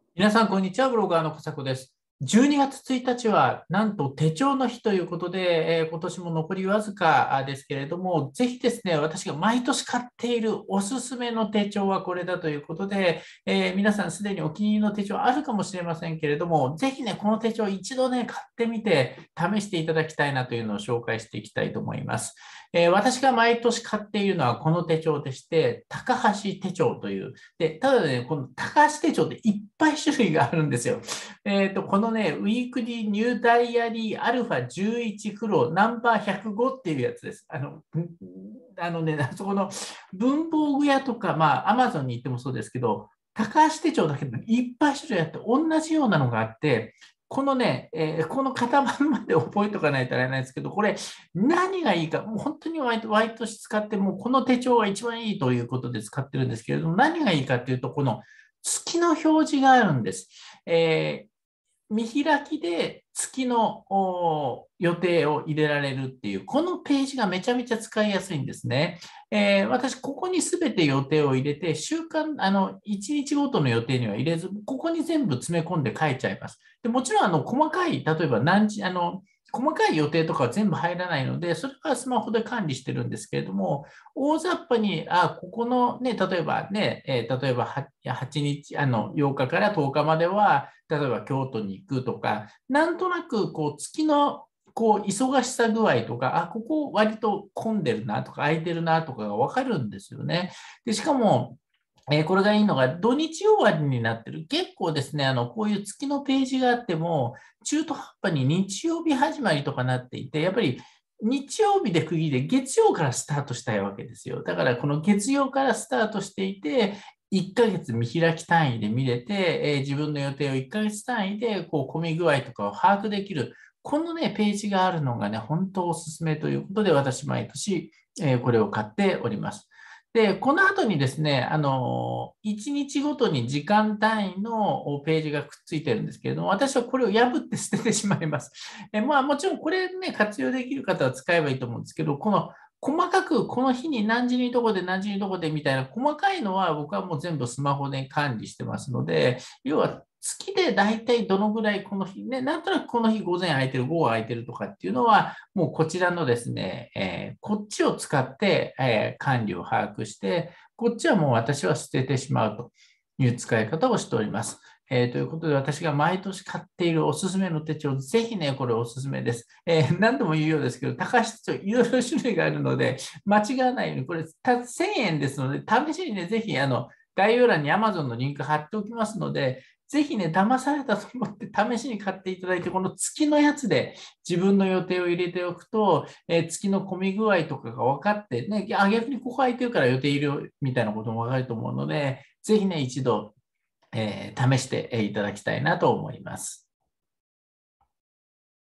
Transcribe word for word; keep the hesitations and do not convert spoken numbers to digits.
皆さん、こんにちは。ブロガーの小迫です。じゅうにがつついたちは、なんと手帳の日ということで、えー今年も残りわずかですけれども、ぜひですね、私が毎年買っているおすすめの手帳はこれだということで、えー皆さんすでにお気に入りの手帳あるかもしれませんけれども、ぜひね、この手帳一度ね、買ってみて、試していただきたいなというのを紹介していきたいと思います。えー私が毎年買っているのはこの手帳でして、高橋手帳という、で、ただね、この高橋手帳っていっぱい種類があるんですよ。えっと、このね、ウィークリーニューダイアリーアルファじゅういち黒ナンバーひゃくごっていうやつです。あの、あのね、そこの文房具屋とか、まあ、アマゾンに行ってもそうですけど、高橋手帳だけでいっぱい種類あって、同じようなのがあって、このね、えーこの型番まで覚えておかないとあれないですけど、これ何がいいか、もう本当に毎毎年使って、もうこの手帳が一番いいということで使ってるんですけれども、何がいいかっていうと、この月の表示があるんです。えー見開きで月の予定を入れられるっていう、このページがめちゃめちゃ使いやすいんですね。えー私、ここにすべて予定を入れて、週間、あの、いちにちごとの予定には入れず、ここに全部詰め込んで書いちゃいます。でもちろん、あの、細かい、例えば何時、あの、細かい予定とかは全部入らないので、それはスマホで管理してるんですけれども、大雑把に、あ、ここのね、例えばね、えー例えばははちにち、あの、ようかからとおかまでは、例えば京都に行くとか、なんとなくこう月のこう忙しさ具合とか、あ、ここ割と混んでるなとか、空いてるなとかがわかるんですよね。で、しかも、えーこれがいいのが、土日終わりになってる。結構ですね、あの、こういう月のページがあっても、中途半端に日曜日始まりとかなっていて、やっぱり日曜日で区切りで月曜からスタートしたいわけですよ。だからこの月曜からスタートしていて、いっかげつ見開き単位で見れて、えー自分の予定をいっかげつ単位でこう混み具合とかを把握できる。このね、ページがあるのがね、本当おすすめということで、私毎年、えーこれを買っております。で、この後にですね、あの、いちにちごとに時間単位のページがくっついてるんですけれども、私はこれを破って捨ててしまいます。え、まあ、もちろんこれね、活用できる方は使えばいいと思うんですけど、この細かくこの日に何時にどこで何時にどこでみたいな細かいのは僕はもう全部スマホで管理してますので、要は月で大体どのぐらいこの日、ね、なんとなくこの日午前空いてる、午後空いてるとかっていうのは、もうこちらのですね、えーこっちを使って、えー管理を把握して、こっちはもう私は捨ててしまうという使い方をしております。えーということで、私が毎年買っているおすすめの手帳、ぜひね、これおすすめです。えー何度も言うようですけど、高橋手帳、いろいろ種類があるので、間違わないように、これたせんえんですので、試しにね、ぜひあの概要欄に Amazon のリンク貼っておきますので、ぜひね、騙されたと思って試しに買っていただいて、この月のやつで自分の予定を入れておくと、えー月の混み具合とかが分かって、ね、あ、逆にここ空いてるから予定入れようみたいなことも分かると思うので、ぜひね、一度、えー試していただきたいなと思います。